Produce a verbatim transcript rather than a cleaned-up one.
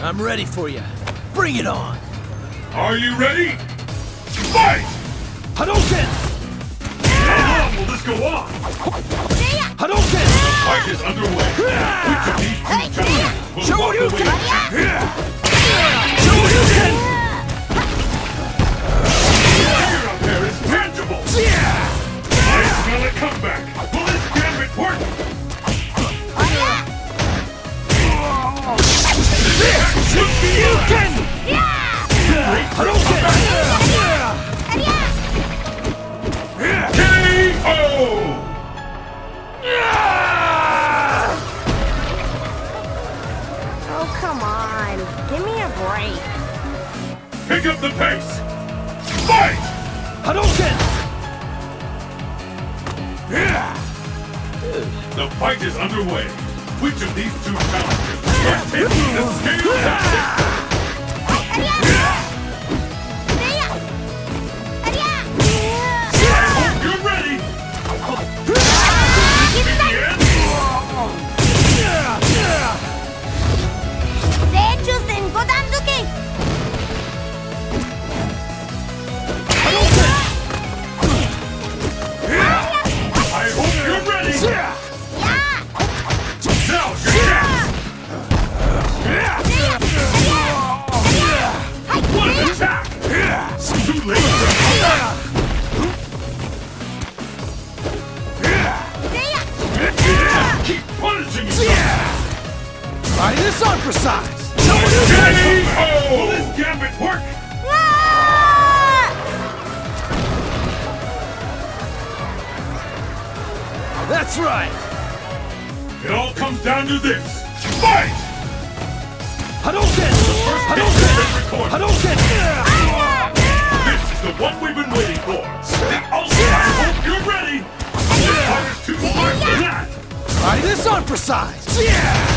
I'm ready for you. Bring it on! Are you ready? Fight! Hadouken! How long will this go on? Hadouken! The fight is underway. Which of these two gentlemen will walk away with victory? Shoryuken! Fear up there is tangible! I smell a comeback! Will this gambit work? Shoryuken! Hadouken! K O! Oh, come on. Give me a break. Pick up the pace! Fight! Hadouken! The fight is underway. Which of these two challengers are taking the scale tactic? I hope you're ready! Begin! 正中線五段時計 I hope you're ready! Now's your chance! What an attack! Too late for comeback! Keep punishing yourself! Try this on for size! K O! Will this gambit work? That's right! It all comes down to this. Fight! Hadouken! First hit has been recorded. Hadouken! This is the one we've been waiting for. The ultimate. I hope you're ready. This fight is too hard for that. Try this on for size!